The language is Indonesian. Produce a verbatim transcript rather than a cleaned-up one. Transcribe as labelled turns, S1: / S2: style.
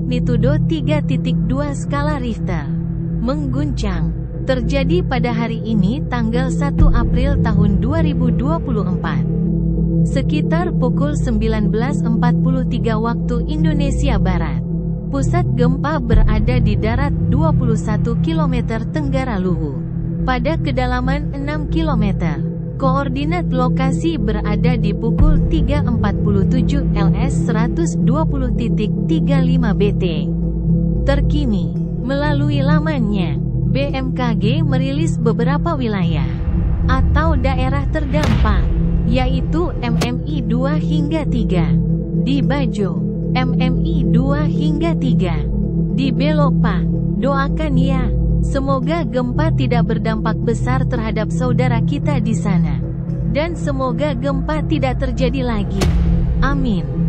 S1: bermagnitudo tiga koma dua skala Richter. Mengguncang. Terjadi pada hari ini tanggal satu April tahun dua ribu dua puluh empat. Sekitar pukul sembilan belas empat puluh tiga waktu Indonesia Barat. Pusat gempa berada di darat dua puluh satu kilometer tenggara Luwu. Pada kedalaman enam kilometer. Koordinat lokasi berada di pukul tiga empat puluh tujuh L S seratus dua puluh titik tiga lima B T. Terkini, melalui lamannya, B M K G merilis beberapa wilayah atau daerah terdampak, yaitu M M I dua hingga tiga, di Bajo, M M I dua hingga tiga, di Belopa. Doakan ya, semoga gempa tidak berdampak besar terhadap saudara kita di sana. Dan semoga gempa tidak terjadi lagi. Amin.